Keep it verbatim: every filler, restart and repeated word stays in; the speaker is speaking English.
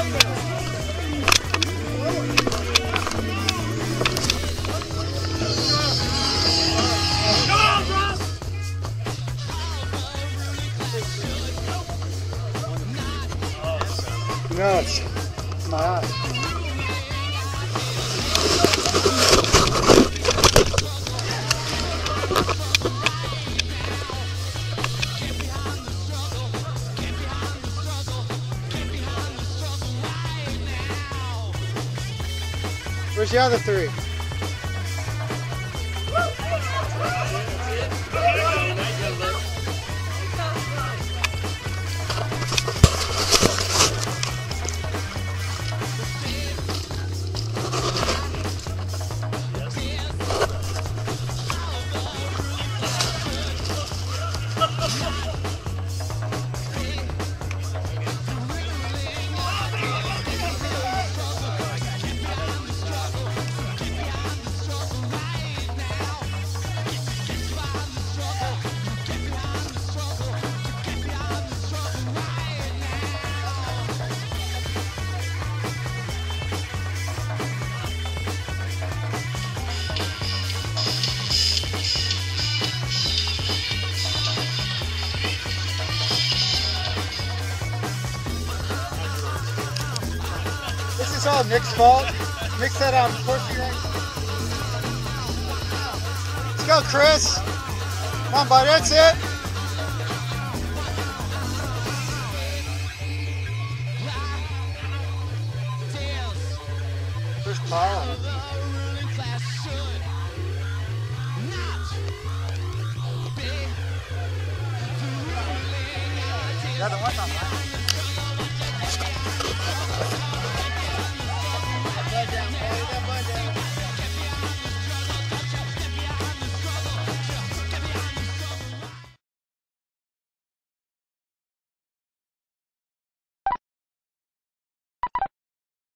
No, it's my eye. Where's the other three? This is all Nick's fault. Nick said I'm pushing it. Let's go, Chris. Come on, buddy, that's it. There's Carl. Yeah, the one's on mine.